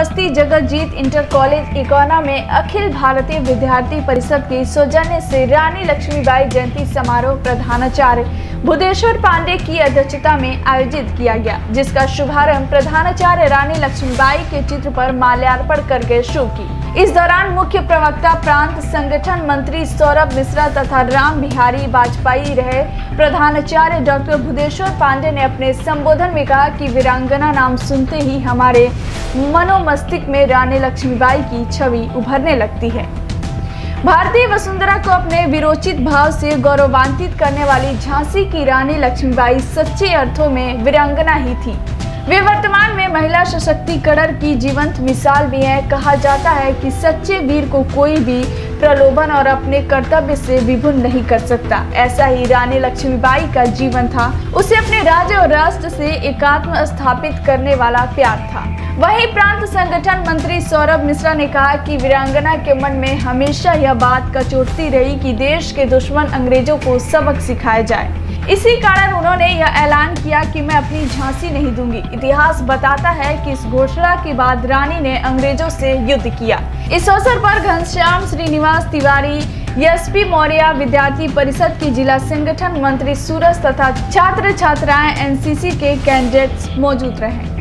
University Jagatjeet inter college Ikauna में अखिल भारतीय विद्यार्थी परिषद के सौजन्य से रानी लक्ष्मीबाई जयंती समारोह प्रधानाचार्य भूदेश्वर पांडे की अध्यक्षता में आयोजित किया गया, जिसका शुभारंभ प्रधानाचार्य रानी लक्ष्मीबाई के चित्र पर माल्यार्पण करके शुरू की। इस दौरान मुख्य प्रवक्ता प्रांत संगठन मंत्री सौरभ मिश्रा तथा राम बिहारी वाजपेयी रहे। प्रधानाचार्य डॉक्टर भूदेश्वर पांडे ने अपने संबोधन में कहा कि वीरांगना नाम सुनते ही हमारे मनोमस्तिष्क में रानी लक्ष्मीबाई की छवि उभरने लगती है। भारतीय वसुंधरा को अपने विरोचित भाव से गौरवान्वित करने वाली झांसी की रानी लक्ष्मीबाई सच्चे अर्थों में वीरांगना ही थी। वे वर्तमान में महिला सशक्तिकरण की जीवंत मिसाल भी है। कहा जाता है कि सच्चे वीर को कोई भी प्रलोभन और अपने कर्तव्य से विभुन नहीं कर सकता। ऐसा ही रानी लक्ष्मीबाई का जीवन था। उसे अपने राज्य और राष्ट्र से एकात्म स्थापित करने वाला प्यार था। वहीं प्रांत संगठन मंत्री सौरभ मिश्रा ने कहा कि वीरांगना के मन में हमेशा यह बात कचोटती रही कि देश के दुश्मन अंग्रेजों को सबक सिखाया जाए। इसी कारण उन्होंने यह ऐलान किया कि मैं अपनी झांसी नहीं दूंगी। इतिहास बताता है कि इस घोषणा के बाद रानी ने अंग्रेजों से युद्ध किया। इस अवसर पर घनश्याम श्रीनिवास तिवारी, एसपी मौर्य, विद्यार्थी परिषद की जिला संगठन मंत्री सूरज तथा छात्र छात्राएं, एनसीसी के कैडेट्स मौजूद रहे।